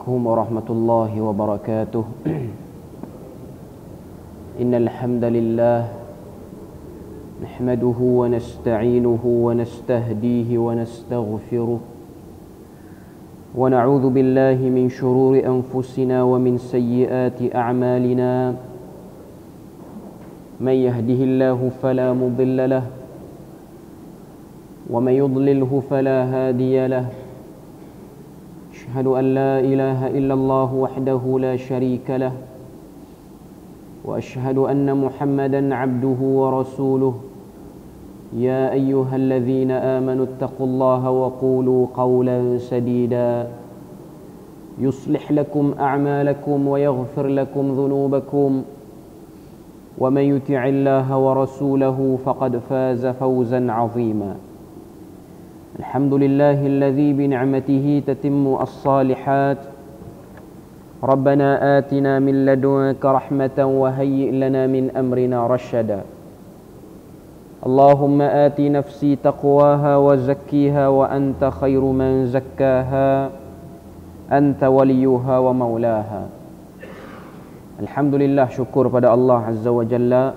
عليكم ورحمة الله وبركاته. إن الحمد لله نحمده ونستعينه ونستهديه ونستغفره ونعوذ بالله من شرور أنفسنا ومن سيئات أعمالنا. من يهده الله فلا مضل له ومن يضلله فلا هادي له. أشهد أن لا إله إلا الله وحده لا شريك له وأشهد أن محمدا عبده ورسوله. يا أيها الذين آمنوا اتقوا الله وقولوا قولا سديدا يصلح لكم أعمالكم ويغفر لكم ذنوبكم ومن يطع الله ورسوله فقد فاز فوزا عظيما. الحمد لله الذي بنعمته تتم الصالحات. ربنا آتنا من لدنك رحمة وهيئ لنا من أمرنا رشدا. اللهم آت نفسي تقواها وزكيها وأنت خير من زكاها أنت وليها ومولاها. Alhamdulillah, syukur pada Allah Azza wa Jalla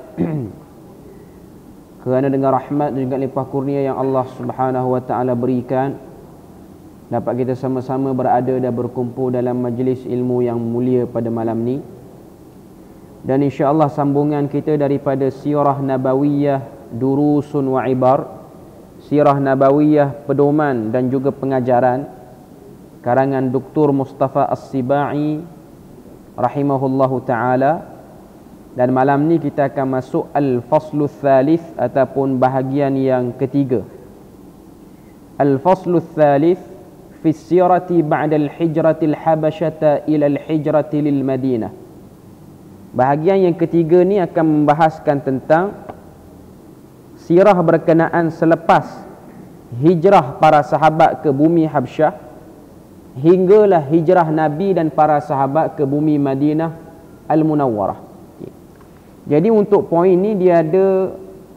kerana dengan rahmat dan juga limpah kurnia yang Allah Subhanahu wa Ta'ala berikan, dapat kita sama-sama berada dan berkumpul dalam majlis ilmu yang mulia pada malam ni. Dan insya-Allah sambungan kita daripada Sirah Nabawiyah Durusun wa Ibar, Sirah Nabawiyah pedoman dan juga pengajaran, karangan Dr. Mustafa As-Sibai rahimahullahu ta'ala. Dan malam ni kita akan masuk Al-Faslu Thalith ataupun bahagian yang ketiga. Al-Faslu Thalith fi sirati ba'da al-hijrati al-habasyata ila al-hijrati lil-Madinah. Bahagian yang ketiga ni akan membahaskan tentang sirah berkenaan selepas hijrah para sahabat ke bumi Habsyah hinggalah hijrah Nabi dan para sahabat ke bumi Madinah Al-Munawwarah. Jadi untuk poin ni dia ada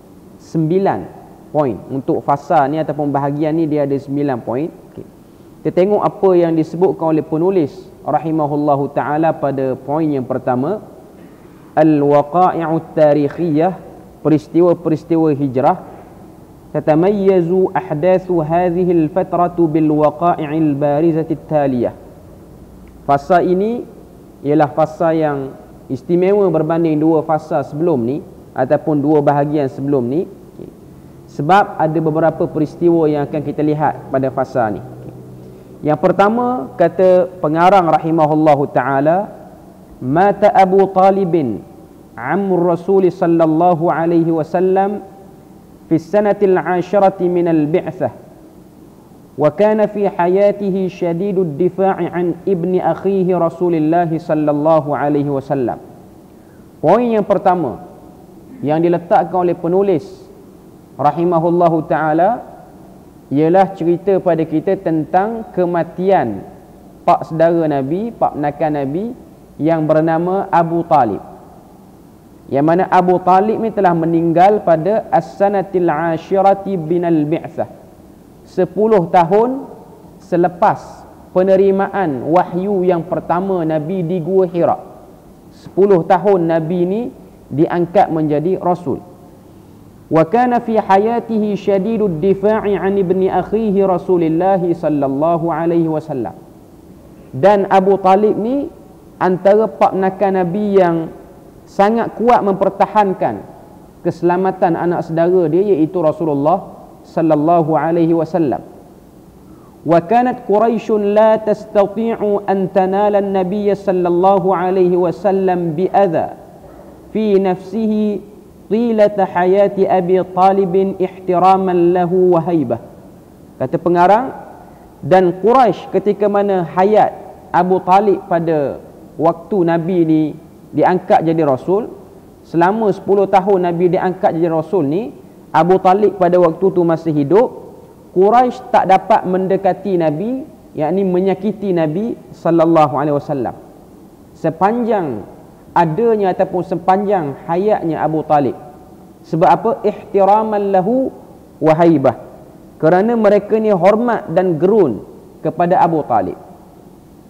9 poin. Untuk fasa ni ataupun bahagian ni dia ada 9 poin. Kita tengok apa yang disebutkan oleh penulis rahimahullahu ta'ala pada poin yang pertama. Al-waqa'i'ut tarikhiyah, peristiwa-peristiwa hijrah. Tatamayyazu ahdathu hadhihi al-fatratu bil waqa'i'il barizati taliyah. Fasa ini ialah fasa yang istimewa berbanding dua fasa sebelum ni ataupun dua bahagian sebelum ni, sebab ada beberapa peristiwa yang akan kita lihat pada fasa ni. Yang pertama, kata pengarang rahimahullahu ta'ala, mata Abu Talibin amr Rasul sallallahu alaihi wasallam fi sanatil 'asharati min al-bi'tsah wa kana fi hayatihi shadidud difa'i an ibni akhihi Rasulillah sallallahu alaihi wasallam. Poin yang pertama yang diletakkan oleh penulis rahimahullahu ta'ala ialah cerita pada kita tentang kematian pak saudara Nabi, pak penakan Nabi yang bernama Abu Talib. Yang mana Abu Talib ni telah meninggal pada as-sanatil 'ashirati binal bi'tsah, 10 tahun selepas penerimaan wahyu yang pertama Nabi di Gua Hira. 10 tahun Nabi ni diangkat menjadi Rasul. Wa kana fi hayatihi shadidud difa'i an ibni akhihi Rasulillah sallallahu alaihi wasallam. Dan Abu Talib ni antara pak penakan Nabi yang sangat kuat mempertahankan keselamatan anak saudara dia, iaitu Rasulullah sallallahu alaihi wasallam. Wa kanat Quraisyun la tastati'u an tanala an-nabiy sallallahu alaihi wasallam bi adha fi nafsihi tilata hayati Abi Talib ihtiraman lahu wa haibah. Kata pengarang, dan Quraisy ketika mana hayat Abu Talib pada waktu Nabi ni diangkat jadi Rasul, selama 10 tahun Nabi diangkat jadi Rasul ni, Abu Talib pada waktu tu masih hidup. Quraisy tak dapat mendekati Nabi, yakni menyakiti Nabi sallallahu alaihi wasallam sepanjang adanya ataupun sepanjang hayatnya Abu Talib. Sebab apa? Ihtiraman lahu wa haibah. Kerana mereka ni hormat dan gerun kepada Abu Talib.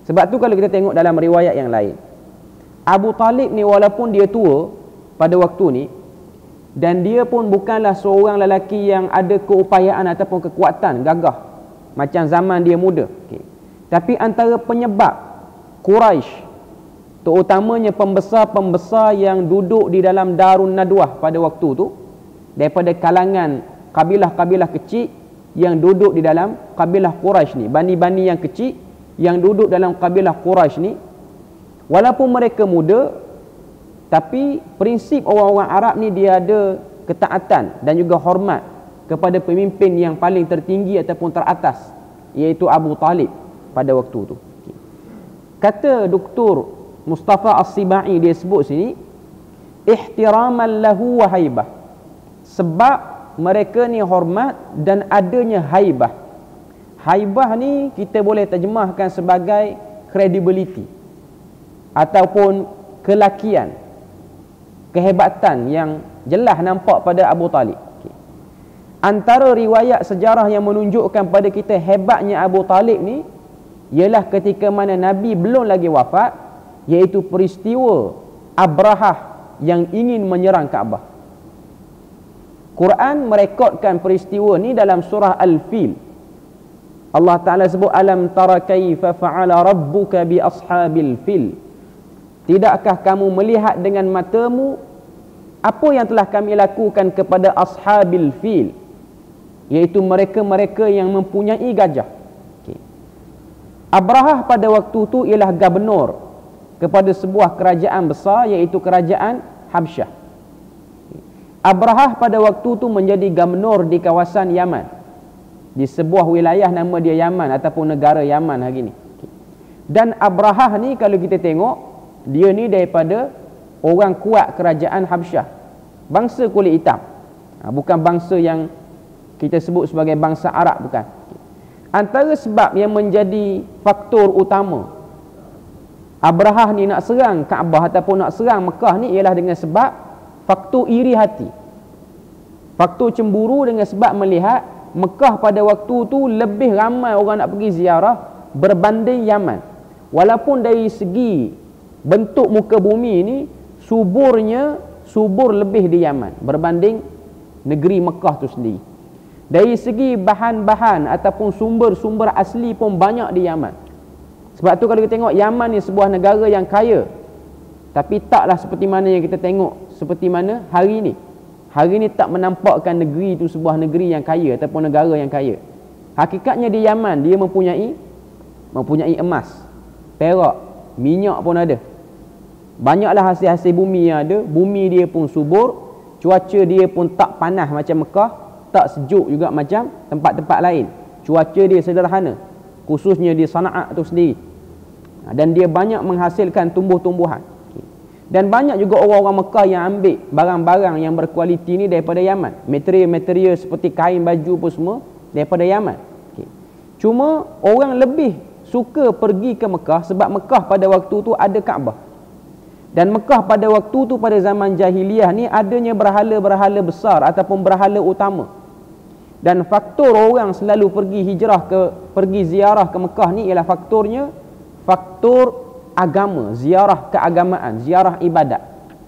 Sebab tu kalau kita tengok dalam riwayat yang lain, Abu Talib ni walaupun dia tua pada waktu ni, dan dia pun bukanlah seorang lelaki yang ada keupayaan ataupun kekuatan gagah macam zaman dia muda, tapi antara penyebab Quraisy, terutamanya pembesar-pembesar yang duduk di dalam Darun Nadwah pada waktu tu, daripada kalangan kabilah-kabilah kecil yang duduk di dalam kabilah Quraisy ni, bani-bani yang kecil yang duduk dalam kabilah Quraisy ni, walaupun mereka muda, tapi prinsip orang-orang Arab ni dia ada ketaatan dan juga hormat kepada pemimpin yang paling tertinggi ataupun teratas, iaitu Abu Talib pada waktu tu. Kata Dr. Mustafa As-Sibai, dia sebut sini, ihtiraman lahu wa haibah, sebab mereka ni hormat dan adanya haibah. Haibah ni kita boleh terjemahkan sebagai credibility ataupun kelakian, kehebatan yang jelas nampak pada Abu Talib. Antara riwayat sejarah yang menunjukkan pada kita hebatnya Abu Talib ni ialah ketika mana Nabi belum lagi wafat, iaitu peristiwa Abrahah yang ingin menyerang Kaabah. Quran merekodkan peristiwa ni dalam surah Al-Fil. Allah Ta'ala sebut, alam tara kaifa fa'ala rabbuka bi ashabil fil. Tidakkah kamu melihat dengan matamu apa yang telah kami lakukan kepada ashabil fil, iaitu mereka-mereka yang mempunyai gajah. Abrahah pada waktu tu ialah gubernur kepada sebuah kerajaan besar, iaitu kerajaan Habsyah. Abrahah pada waktu tu menjadi gubernur di kawasan Yaman, di sebuah wilayah nama dia Yaman ataupun negara Yaman hari ni. Dan Abrahah ni kalau kita tengok, dia ni daripada orang kuat kerajaan Habsyah, bangsa kulit hitam, bukan bangsa yang kita sebut sebagai bangsa Arab, bukan. Antara sebab yang menjadi faktor utama Abrahah ni nak serang Kaabah ataupun nak serang Mekah ni ialah dengan sebab faktor iri hati, faktor cemburu, dengan sebab melihat Mekah pada waktu tu lebih ramai orang nak pergi ziarah berbanding Yaman. Walaupun dari segi bentuk muka bumi ni subur lebih di Yaman berbanding negeri Mekah tu sendiri. Dari segi bahan-bahan ataupun sumber-sumber asli pun banyak di Yaman. Sebab tu kalau kita tengok, Yaman ni sebuah negara yang kaya, tapi taklah seperti mana yang kita tengok seperti mana hari ni. Hari ni tak menampakkan negeri itu sebuah negeri yang kaya ataupun negara yang kaya. Hakikatnya di Yaman dia mempunyai emas, perak, minyak pun ada. Banyaklah hasil-hasil bumi yang ada. Bumi dia pun subur, cuaca dia pun tak panas macam Mekah, tak sejuk juga macam tempat-tempat lain. Cuaca dia sederhana, khususnya di Sana'a tu sendiri. Dan dia banyak menghasilkan tumbuh-tumbuhan. Dan banyak juga orang-orang Mekah yang ambil barang-barang yang berkualiti ni daripada Yaman. Material-material seperti kain, baju pun semua daripada Yaman. Cuma orang lebih suka pergi ke Mekah sebab Mekah pada waktu tu ada Kaabah. Dan Mekah pada waktu tu, pada zaman jahiliah ni, adanya berhala-berhala besar ataupun berhala utama. Dan faktor orang selalu pergi ziarah ke Mekah ni ialah faktornya faktor agama, ziarah keagamaan, ziarah ibadat.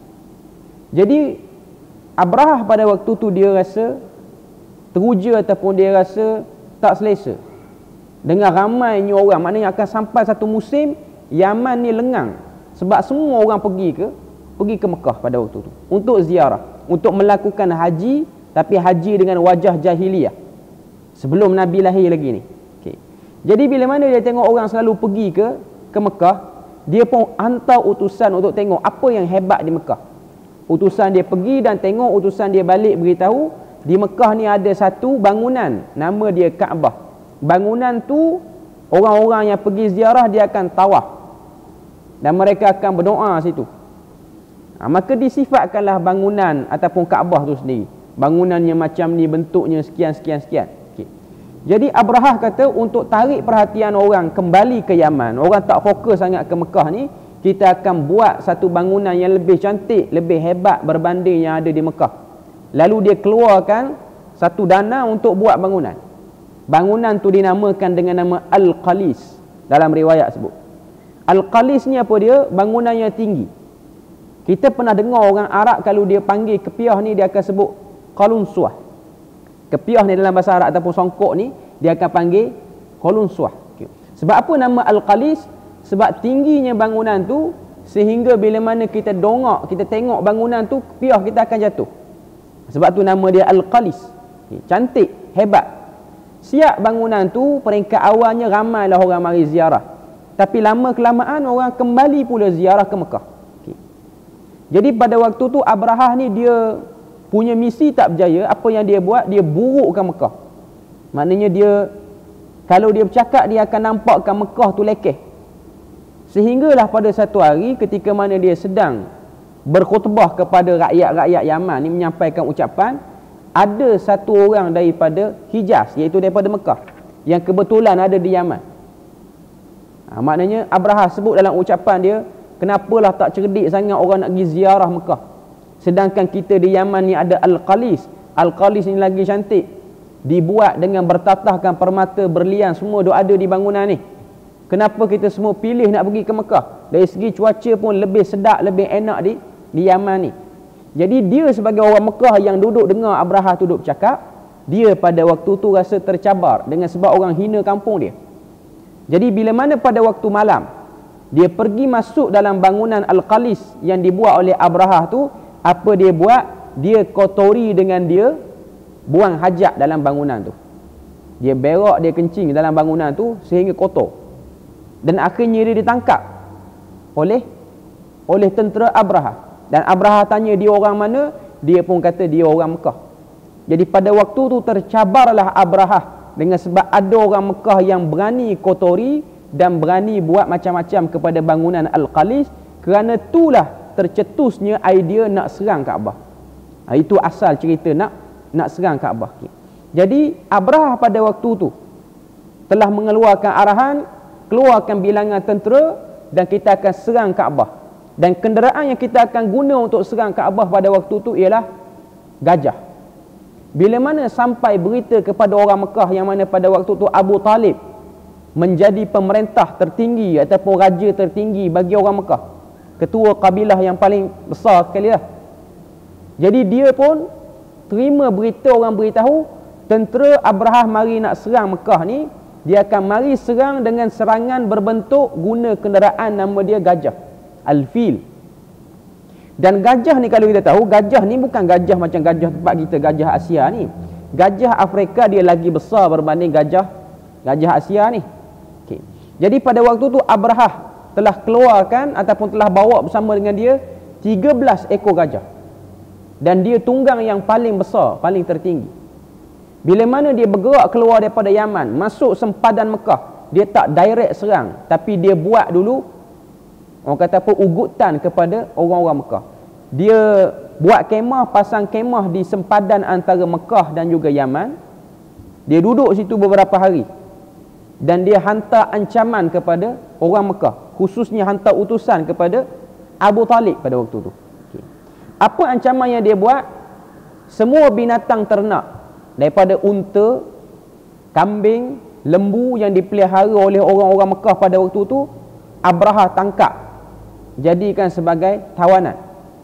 Jadi Abrahah pada waktu tu dia rasa teruja ataupun dia rasa tak selesa dengan ramainya orang. Maknanya akan sampai satu musim Yaman ni lengang sebab semua orang pergi ke Mekah pada waktu tu untuk ziarah, untuk melakukan haji, tapi haji dengan wajah jahiliah sebelum Nabi lahir lagi ni. Jadi bila mana dia tengok orang selalu pergi ke Mekah, dia pun hantar utusan untuk tengok apa yang hebat di Mekah. Utusan dia pergi dan tengok, utusan dia balik beritahu di Mekah ni ada satu bangunan, nama dia Kaabah. Bangunan tu orang-orang yang pergi ziarah dia akan tawaf dan mereka akan berdoa situ. Maka disifatkanlah bangunan ataupun Kaabah tu sendiri. Bangunannya macam ni, bentuknya sekian. Jadi Abrahah kata untuk tarik perhatian orang kembali ke Yaman, orang tak fokus sangat ke Mekah ni, kita akan buat satu bangunan yang lebih cantik, lebih hebat berbanding yang ada di Mekah. Lalu dia keluarkan satu dana untuk buat bangunan. Bangunan tu dinamakan dengan nama Al-Qalis dalam riwayat sebut. Al-Qalis ni apa dia? Bangunan yang tinggi. Kita pernah dengar orang Arab kalau dia panggil kepiah ni, dia akan sebut qalunsuah. Kepiah ni dalam bahasa Arab ataupun songkok ni, dia akan panggil qalunsuah. Sebab apa nama Al-Qalis? Sebab tingginya bangunan tu, sehingga bila mana kita dongak, kita tengok bangunan tu, kepiah kita akan jatuh. Sebab tu nama dia Al-Qalis. Cantik, hebat. Siap bangunan tu, peringkat awalnya ramailah orang mari ziarah. Tapi lama kelamaan orang kembali pula ziarah ke Mekah. Jadi pada waktu tu Abrahah ni dia punya misi tak berjaya. Apa yang dia buat? Dia burukkan Mekah. Maknanya dia, kalau dia bercakap, dia akan nampakkan Mekah tu lekeh. Sehinggalah pada satu hari ketika mana dia sedang berkhutbah kepada rakyat-rakyat Yaman ni, menyampaikan ucapan, ada satu orang daripada Hijaz, iaitu daripada Mekah, yang kebetulan ada di Yaman. Maknanya Abrahah sebut dalam ucapan dia, kenapalah tak cerdik sangat orang nak pergi ziarah Mekah, sedangkan kita di Yaman ni ada Al-Qalis. Al-Qalis ni lagi cantik, dibuat dengan bertatahkan permata berlian, semua duk ada di bangunan ni. Kenapa kita semua pilih nak pergi ke Mekah? Dari segi cuaca pun lebih sedap, lebih enak di Yaman ni. Jadi dia sebagai orang Mekah yang duduk dengar Abrahah tu duduk bercakap, dia pada waktu tu rasa tercabar dengan sebab orang hina kampung dia. Jadi bila mana pada waktu malam dia pergi masuk dalam bangunan Al-Qalis yang dibuat oleh Abrahah tu, apa dia buat? Dia kotori dengan dia buang hajat dalam bangunan tu. Dia berak, dia kencing dalam bangunan tu sehingga kotor. Dan akhirnya dia ditangkap oleh tentera Abrahah. Dan Abrahah tanya dia orang mana, dia pun kata dia orang Mekah. Jadi pada waktu tu tercabarlah Abrahah dengan sebab ada orang Mekah yang berani kotori dan berani buat macam-macam kepada bangunan Al-Qalis. Kerana itulah tercetusnya idea nak serang Kaabah. Itu asal cerita nak serang Kaabah. Jadi Abrahah pada waktu tu telah mengeluarkan arahan, keluarkan bilangan tentera, dan kita akan serang Kaabah. Dan kenderaan yang kita akan guna untuk serang Kaabah pada waktu tu ialah gajah. Bila mana sampai berita kepada orang Mekah yang mana pada waktu tu Abu Talib menjadi pemerintah tertinggi ataupun raja tertinggi bagi orang Mekah, ketua kabilah yang paling besar sekali lah. Jadi dia pun terima berita, orang beritahu tentera Abrahah mari nak serang Mekah ni. Dia akan mari serang dengan serangan berbentuk guna kenderaan nama dia gajah, Al-Fil. Dan gajah ni kalau kita tahu, gajah ni bukan gajah macam gajah tempat kita, gajah Asia ni. Gajah Afrika dia lagi besar berbanding gajah Asia ni. Okay. Jadi pada waktu tu Abrahah telah keluarkan ataupun telah bawa bersama dengan dia 13 ekor gajah. Dan dia tunggang yang paling besar, paling tertinggi. Bila mana dia bergerak keluar daripada Yaman, masuk sempadan Mekah, dia tak direct serang, tapi dia buat dulu, orang kata apa, ugutan kepada orang-orang Mekah. Dia buat kemah, pasang kemah di sempadan antara Mekah dan juga Yaman. Dia duduk situ beberapa hari. Dan dia hantar ancaman kepada orang Mekah, khususnya hantar utusan kepada Abu Talib pada waktu tu. Okay. Apa ancaman yang dia buat? Semua binatang ternak, daripada unta, kambing, lembu yang dipelihara oleh orang-orang Mekah pada waktu tu, Abrahah tangkap, jadikan sebagai tawanan.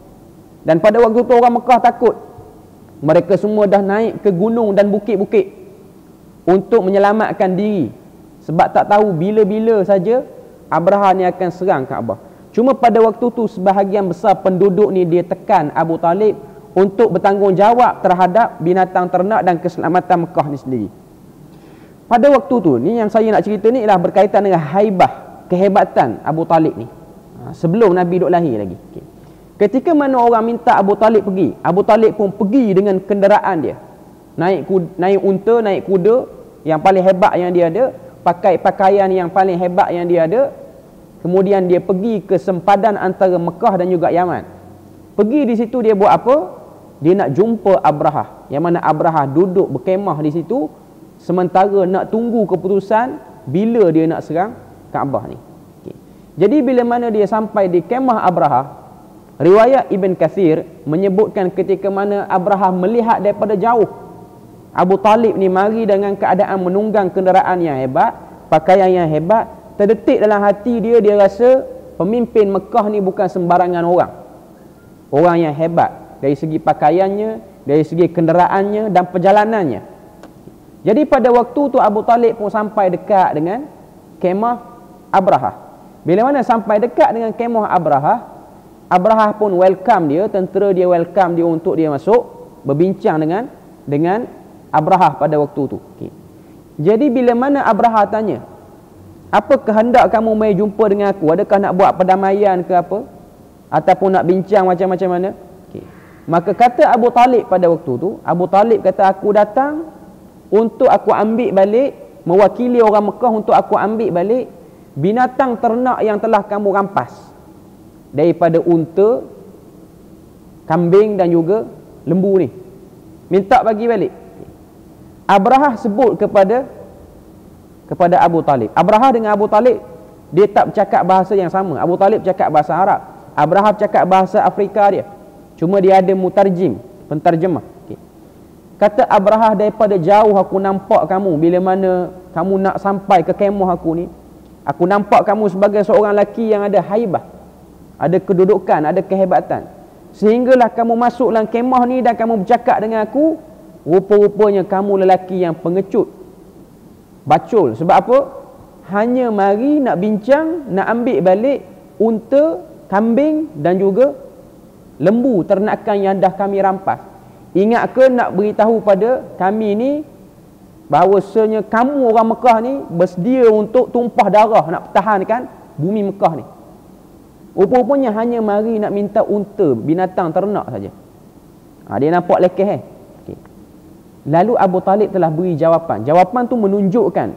Dan pada waktu tu orang Mekah takut. Mereka semua dah naik ke gunung dan bukit-bukit untuk menyelamatkan diri, sebab tak tahu bila-bila saja Abrahah ni akan serang Kaabah. Cuma pada waktu tu sebahagian besar penduduk ni dia tekan Abu Talib untuk bertanggungjawab terhadap binatang ternak dan keselamatan Mekah ni sendiri. Pada waktu tu, ni yang saya nak cerita ni ialah berkaitan dengan haibah, kehebatan Abu Talib ni. Sebelum Nabi duk lahir lagi. Okay. Ketika mana orang minta Abu Talib pergi, Abu Talib pun pergi dengan kenderaan dia. Naik unta, naik kuda yang paling hebat yang dia ada, pakai pakaian yang paling hebat yang dia ada. Kemudian dia pergi ke sempadan antara Mekah dan juga Yaman. Pergi di situ dia buat apa? Dia nak jumpa Abrahah, yang mana Abrahah duduk berkemah di situ sementara nak tunggu keputusan bila dia nak serang Kaabah ni. Okay. Jadi bila mana dia sampai di kemah Abrahah, riwayat Ibn Kathir menyebutkan ketika mana Abrahah melihat daripada jauh Abu Talib ni mari dengan keadaan menunggang kenderaan yang hebat, pakaian yang hebat, terdetik dalam hati dia, dia rasa pemimpin Mekah ni bukan sembarangan orang. Orang yang hebat dari segi pakaiannya, dari segi kenderaannya dan perjalanannya. Jadi pada waktu tu Abu Talib pun sampai dekat dengan kemah Abrahah. Bila mana sampai dekat dengan kemah Abrahah, Abrahah pun welcome dia, tentera dia welcome dia untuk dia masuk berbincang dengan Abrahah pada waktu tu. Okay. Jadi bila mana Abrahah tanya, apa kehendak kamu mai jumpa dengan aku? Adakah nak buat perdamaian ke apa? Ataupun nak bincang macam-macam mana? Okay. Maka kata Abu Talib pada waktu tu, Abu Talib kata, aku datang untuk aku ambil balik, mewakili orang Mekah untuk aku ambil balik binatang ternak yang telah kamu rampas daripada unta, kambing dan juga lembu ni. Minta bagi balik. Abrahah sebut kepada Abu Talib. Abrahah dengan Abu Talib, dia tak bercakap bahasa yang sama. Abu Talib cakap bahasa Arab, Abrahah cakap bahasa Afrika dia. Cuma dia ada mutarjim, penterjemah. Okay. Kata Abrahah, daripada jauh aku nampak kamu bila mana kamu nak sampai ke kemah aku ni. Aku nampak kamu sebagai seorang lelaki yang ada haibah, ada kedudukan, ada kehebatan. Sehinggalah kamu masuk dalam kemah ni dan kamu bercakap dengan aku. Rupa-rupanya kamu lelaki yang pengecut, bacul. Sebab apa? Hanya mari nak bincang, nak ambil balik unta, kambing dan juga lembu ternakan yang dah kami rampas. Ingat ke nak beritahu pada kami ni bahawasanya kamu orang Mekah ni bersedia untuk tumpah darah nak pertahankan bumi Mekah ni. Rupa-rupanya hanya mari nak minta unta, binatang ternak saja. Dia nampak lekeh okay. Lalu Abu Talib telah beri jawapan. Jawapan tu menunjukkan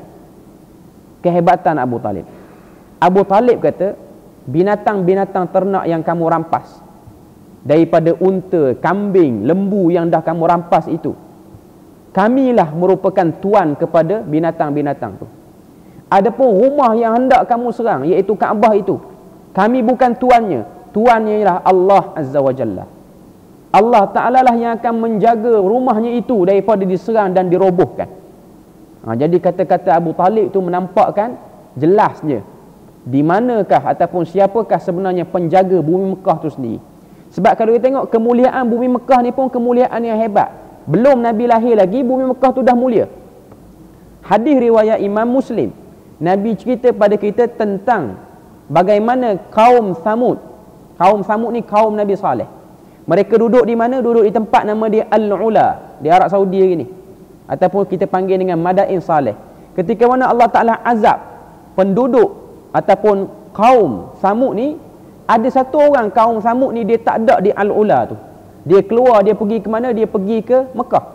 kehebatan Abu Talib. Abu Talib kata, binatang-binatang ternak yang kamu rampas daripada unta, kambing, lembu yang dah kamu rampas itu, kamilah merupakan tuan kepada binatang-binatang tu. Adapun rumah yang hendak kamu serang, iaitu Kaabah itu, kami bukan tuannya. Tuannya ialah Allah Azza wa Jalla. Allah Ta'ala lah yang akan menjaga rumahnya itu daripada diserang dan dirobohkan. Jadi kata-kata Abu Talib itu menampakkan jelasnya di manakah ataupun siapakah sebenarnya penjaga bumi Mekah itu sendiri. Sebab kalau kita tengok kemuliaan bumi Mekah ni pun kemuliaan yang hebat. Belum Nabi lahir lagi, bumi Mekah tu dah mulia. Hadis riwayat Imam Muslim, Nabi cerita pada kita tentang bagaimana kaum Samud. Kaum Samud ni kaum Nabi Saleh. Mereka duduk di mana? Duduk di tempat nama dia Al-Ula, di Arab Saudi hari ni, ataupun kita panggil dengan Madain Saleh. Ketika mana Allah Ta'ala azab penduduk ataupun kaum Samud ni, ada satu orang kaum Samud ni dia tak ada di Al-Ula tu. Dia keluar, dia pergi ke mana? Dia pergi ke Mekah.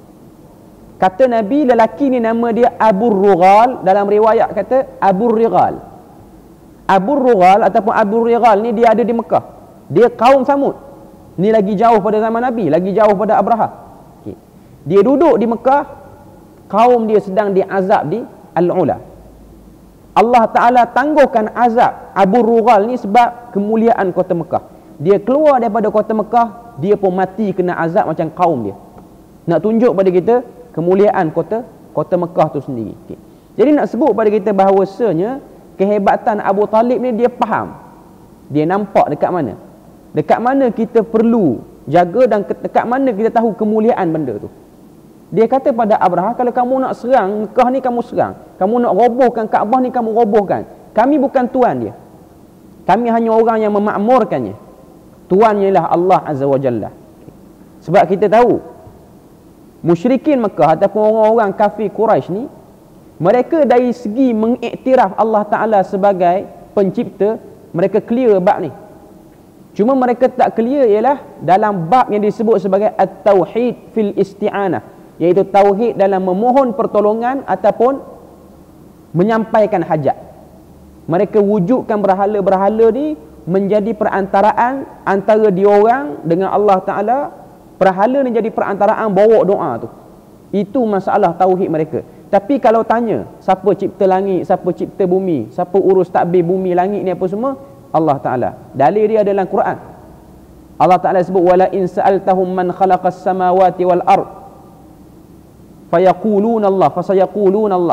Kata Nabi, lelaki ni nama dia Abu Rughal. Dalam riwayat kata Abu Righal. Abu Rughal ataupun Abu Righal ni dia ada di Mekah. Dia kaum Samud. Ni lagi jauh pada zaman Nabi, lagi jauh pada Abrahah. Okay. Dia duduk di Mekah, kaum dia sedang diazab di Al-Ula. Allah Ta'ala tangguhkan azab Abu Rughal ni sebab kemuliaan kota Mekah. Dia keluar daripada kota Mekah, dia pun mati kena azab macam kaum dia. Nak tunjuk pada kita kemuliaan kota Mekah tu sendiri. Okay. Jadi nak sebut pada kita bahawasanya kehebatan Abu Talib ni dia faham. Dia nampak dekat mana. Dekat mana kita perlu jaga dan dekat mana kita tahu kemuliaan benda tu. Dia kata pada Abrahah, kalau kamu nak serang Mekah ni kamu serang. Kamu nak robohkan Kaabah ni kamu robohkan. Kami bukan tuan dia. Kami hanya orang yang memakmurkannya. Tuannya ialah Allah Azza wa Jalla. Sebab kita tahu musyrikin Mekah ataupun orang-orang kafir Quraisy ni, mereka dari segi mengiktiraf Allah Ta'ala sebagai pencipta, mereka clear bab ni. Cuma mereka tak clear ialah dalam bab yang disebut sebagai at-tauhid fil isti'anah, iaitu tauhid dalam memohon pertolongan ataupun menyampaikan hajat. Mereka wujudkan berhala-berhala ni menjadi perantaraan antara diorang dengan Allah Ta'ala. Berhala ni jadi perantaraan bawa doa tu. Itu masalah tauhid mereka. Tapi kalau tanya siapa cipta langit, siapa cipta bumi, siapa urus takbir bumi langit ni apa semua, Allah Ta'ala. Dalil dia dalam Quran. Allah Ta'ala sebut wala in sa'altahum man khalaqas samawati wal ard fayaquluna Allah fasayaquluna Allah.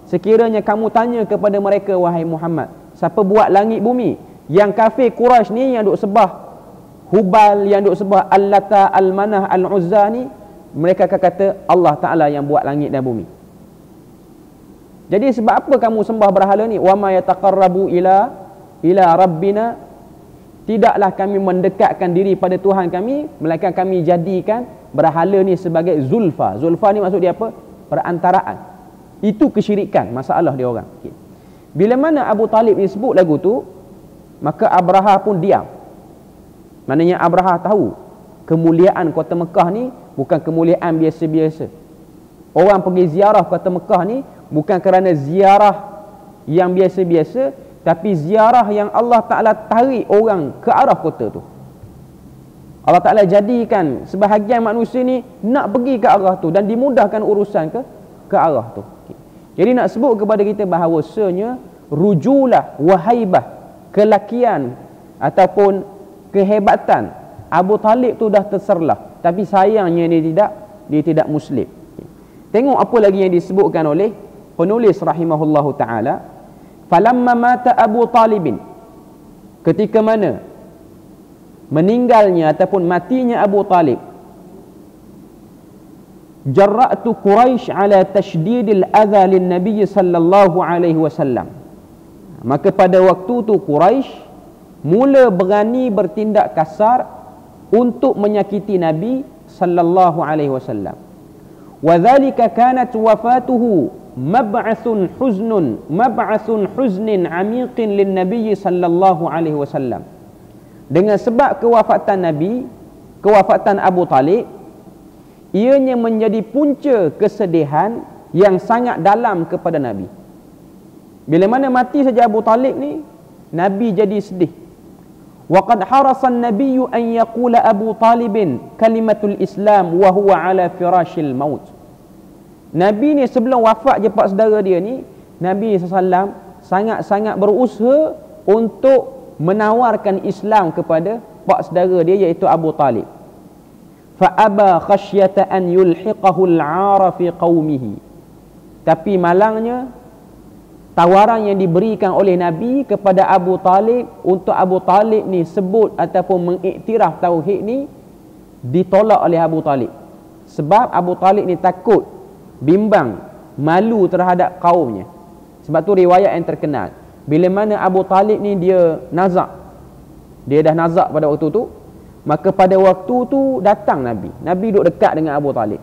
sekiranya kamu tanya kepada mereka, wahai Muhammad, siapa buat langit bumi? Yang kafir Quraisy ni yang duk sebah Hubal, yang duk sebah Al-Lata, Al-Manah, Al-Uzza ni, mereka akan kata Allah Ta'ala yang buat langit dan bumi. Jadi sebab apa kamu sembah berhala ni? Wa ma yataqarrabu ila rabbina, tidaklah kami mendekatkan diri pada Tuhan kami, melainkan kami jadikan berhala ni sebagai zulfa. Zulfa ni maksud dia apa? Perantaraan. Itu kesyirikan, masalah dia orang. Okay. Bila mana Abu Talib ni sebut lagu tu, maka Abraha pun diam. Maknanya Abraha tahu kemuliaan kota Mekah ni bukan kemuliaan biasa-biasa. Orang pergi ziarah kota Mekah ni bukan kerana ziarah yang biasa-biasa, tapi ziarah yang Allah Ta'ala tarik orang ke arah kota tu. Allah Ta'ala jadikan sebahagian manusia ni nak pergi ke arah tu dan dimudahkan urusan ke arah tu. Jadi nak sebut kepada kita bahawasanya rujulah, wahaibah, kelakian ataupun kehebatan Abu Talib tu dah terserlah, tapi sayangnya dia tidak Muslim. Tengok apa lagi yang disebutkan oleh penulis rahimahullahu ta'ala. Falamma mata Abu Talibin, ketika mana meninggalnya ataupun matinya Abu Talib, jarra'tu Quraisy ala tashdidil adha lin Nabi sallallahu alaihi wasallam. Maka pada waktu tu Quraisy mula berani bertindak kasar untuk menyakiti Nabi sallallahu alaihi wasallam. Wa dhalika kanat wafatuhu mab'athun huznin 'amiqin lin Nabi sallallahu alaihi wasallam. Dengan sebab kewafatan Nabi, kewafatan Abu Talib, ianya menjadi punca kesedihan yang sangat dalam kepada Nabi. Bila mana mati saja Abu Talib ni, Nabi jadi sedih. وقد حرص النبي أن يقول أبو طالب كلمة الإسلام وهو على فراش الموت. Nabi ni sebelum wafat je pak saudara dia ni, Nabi SAW sangat-sangat berusaha untuk menawarkan Islam kepada pak saudara dia, iaitu Abu Talib. فَأَبَى خَشْيَةَ أَنْ يُلْحِقَهُ الْعَارَ فِي قَوْمِهِ. Tapi malangnya tawaran yang diberikan oleh Nabi kepada Abu Talib untuk Abu Talib ni sebut ataupun mengiktiraf tauhid ni ditolak oleh Abu Talib. Sebab Abu Talib ni takut, bimbang, malu terhadap kaumnya. Sebab tu riwayat yang terkenal, bila mana Abu Talib ni dia nazak, dia dah nazak pada waktu tu, maka pada waktu tu datang Nabi duduk dekat dengan Abu Talib.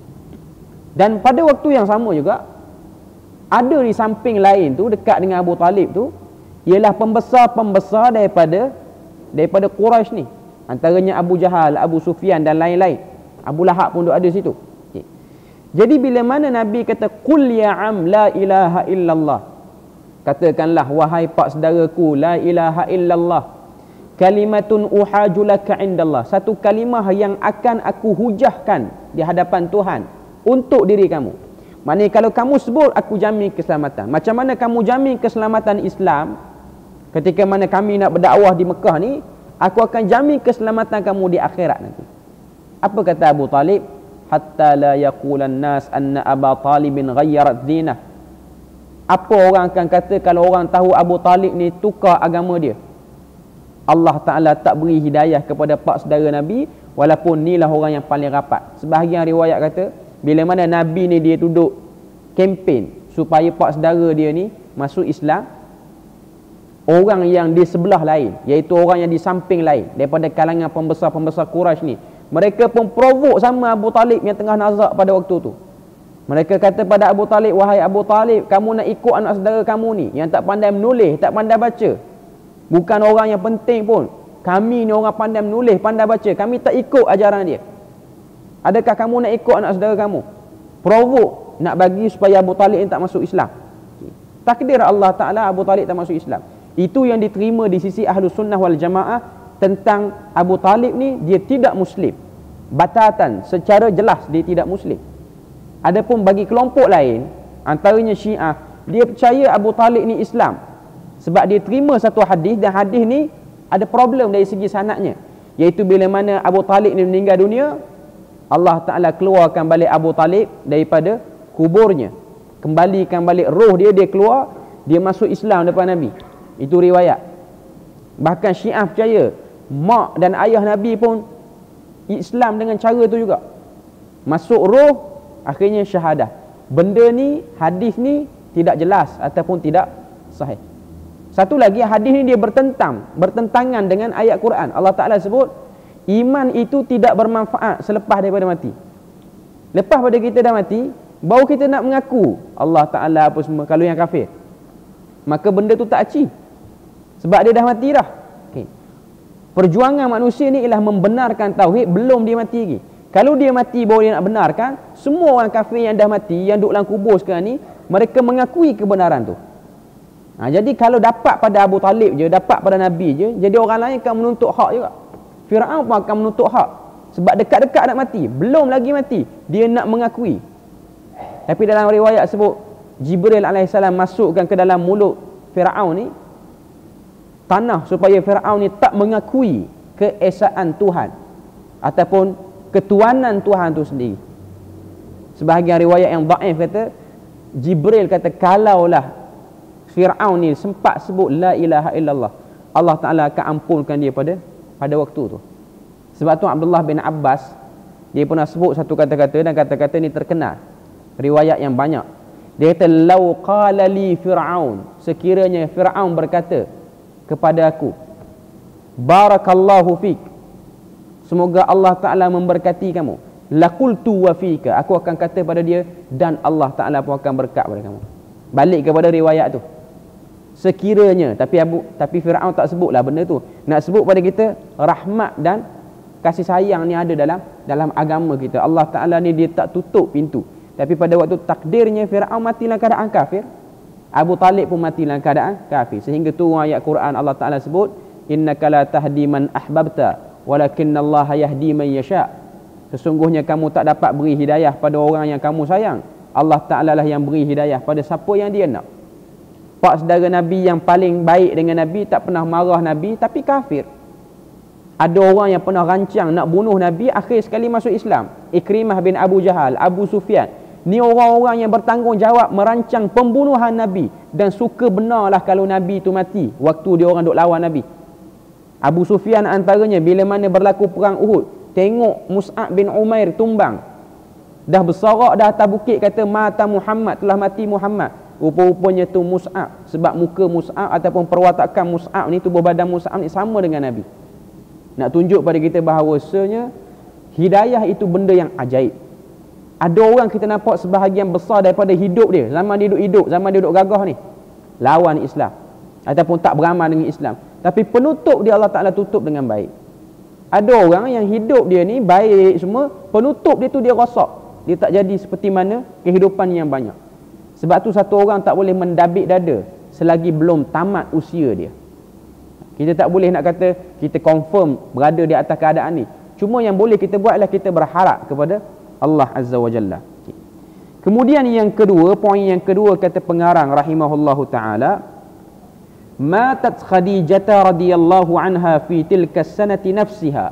Dan pada waktu yang sama juga ada di samping lain tu, dekat dengan Abu Talib tu, ialah pembesar-pembesar daripada Quraisy ni. Antaranya Abu Jahal, Abu Sufyan dan lain-lain. Abu Lahab pun duduk ada situ. Okay. Jadi bila mana Nabi kata qul ya am la ilaha illallah, katakanlah wahai pak saudaraku, la ilaha illallah, kalimatun uhajulaka indallah, satu kalimah yang akan aku hujahkan di hadapan Tuhan untuk diri kamu. Maknanya kalau kamu sebut, aku jamin keselamatan. Macam mana kamu jamin keselamatan Islam ketika mana kami nak berdakwah di Mekah ni, aku akan jamin keselamatan kamu di akhirat nanti. Apa kata Abu Talib? Hatta la yaqulan nas anna Aba Talibin ghayyarat dinah. Apa orang akan kata kalau orang tahu Abu Talib ni tukar agama dia? Allah Ta'ala tak beri hidayah kepada pak saudara Nabi, walaupun inilah orang yang paling rapat. Sebahagian riwayat kata, bila mana Nabi ni dia duduk kempen supaya pak saudara dia ni masuk Islam, orang yang di sebelah lain, iaitu orang yang di samping lain daripada kalangan pembesar-pembesar Quraisy ni, mereka pun provok sama Abu Talib yang tengah nazak pada waktu tu. Mereka kata pada Abu Talib, wahai Abu Talib, kamu nak ikut anak saudara kamu ni yang tak pandai menulis, tak pandai baca. Bukan orang yang penting pun, kami ni orang pandai menulis, pandai baca, kami tak ikut ajaran dia. Adakah kamu nak ikut anak saudara kamu? Provok nak bagi supaya Abu Talib ni tak masuk Islam. Takdir Allah Ta'ala, Abu Talib tak masuk Islam. Itu yang diterima di sisi Ahlus Sunnah wal Jamaah tentang Abu Talib ni, dia tidak Muslim. Batatan, secara jelas dia tidak Muslim. Adapun bagi kelompok lain, antaranya Syiah, dia percaya Abu Talib ni Islam. Sebab dia terima satu hadis, dan hadis ni ada problem dari segi sanadnya. Iaitu bila mana Abu Talib ni meninggal dunia, Allah Ta'ala keluarkan balik Abu Talib daripada kuburnya. kembalikan balik roh dia, dia keluar, dia masuk Islam depan Nabi. Itu riwayat. Bahkan Syiah percaya mak dan ayah Nabi pun Islam dengan cara tu juga. Masuk roh, akhirnya syahadah. Benda ni, hadis ni tidak jelas ataupun tidak sahih. Satu lagi, hadis ni dia bertentangan dengan ayat Quran. Allah Ta'ala sebut iman itu tidak bermanfaat selepas daripada mati. Lepas pada kita dah mati, baru kita nak mengaku Allah Ta'ala apa semua, kalau yang kafir, maka benda tu tak achieve, sebab dia dah mati dah. Okay. Perjuangan manusia ni ialah membenarkan tauhid belum dia mati lagi. Kalau dia mati baru dia nak benarkan, semua orang kafir yang dah mati, yang duduk dalam kubur sekarang ni, mereka mengakui kebenaran tu. Jadi kalau dapat pada Abu Talib je, dapat pada Nabi je, jadi orang lain akan menuntut hak juga. Fir'aun pun akan menuntut hak, sebab dekat-dekat nak mati, belum lagi mati, dia nak mengakui. Tapi dalam riwayat sebut Jibril AS masukkan ke dalam mulut Fir'aun ni tanah, supaya Fir'aun ni tak mengakui keesaan Tuhan ataupun ketuanan Tuhan tu sendiri. Sebahagian riwayat yang dhaif kata, Jibril kata kalaulah Fir'aun ni sempat sebut la ilaha illallah, Allah Ta'ala akan ampunkan dia pada waktu tu. Sebab tu Abdullah bin Abbas dia pernah sebut satu kata-kata, dan kata-kata ni terkenal, riwayat yang banyak. Dia kata, lau qala li Fir'aun, sekiranya Fir'aun berkata kepada aku, barakallahu fik, semoga Allah Ta'ala memberkati kamu, laqultu wa fika, aku akan kata pada dia, dan Allah Ta'ala pun akan berkat pada kamu. Balik kepada riwayat tu, sekiranya. Tapi Fir'aun tak sebutlah benda tu. Nak sebut pada kita rahmat dan kasih sayang ni ada dalam agama kita. Allah Ta'ala ni dia tak tutup pintu. Tapi pada waktu takdirnya Fir'aun mati dalam keadaan kafir, Abu Talib pun mati dalam keadaan kafir. Sehingga tu ayat Quran Allah Ta'ala sebut, innaka la tahdi man ahbabta walakinnallaha yahdi man yasha. Sesungguhnya kamu tak dapat beri hidayah pada orang yang kamu sayang, Allah Ta'ala lah yang beri hidayah pada siapa yang dia nak. Pak saudara Nabi yang paling baik dengan Nabi, tak pernah marah Nabi, tapi kafir. Ada orang yang pernah rancang nak bunuh Nabi, akhir sekali masuk Islam. Ikrimah bin Abu Jahal, Abu Sufyan, ni orang-orang yang bertanggungjawab merancang pembunuhan Nabi, dan suka benarlah kalau Nabi tu mati waktu dia orang duk lawan Nabi. Abu Sufyan antaranya, bila mana berlaku perang Uhud, tengok Mus'ab bin Umair tumbang, dah bersorak dah atas bukit, kata mata Muhammad, telah mati Muhammad. Rupa-rupanya tu Mus'ab, sebab muka Mus'ab ataupun perwatakan Mus'ab ni, tubuh badan Mus'ab ni sama dengan Nabi. Nak tunjuk pada kita bahawasanya hidayah itu benda yang ajaib. Ada orang kita nampak sebahagian besar daripada hidup dia, zaman dia hidup, zaman dia duduk gagah ni, lawan Islam ataupun tak beramal dengan Islam, tapi penutup dia Allah Ta'ala tutup dengan baik. Ada orang yang hidup dia ni baik semua, penutup dia tu dia rosak, dia tak jadi seperti mana kehidupan yang banyak. Sebab tu satu orang tak boleh mendabik dada selagi belum tamat usia dia. Kita tak boleh nak kata kita confirm berada di atas keadaan ni. Cuma yang boleh kita buat adalah kita berharap kepada Allah Azza wa Jalla. Kemudian yang kedua, poin yang kedua, kata pengarang rahimahullahu ta'ala, matat Khadijah radhiyallahu anha fi tilka sanati nafsiha.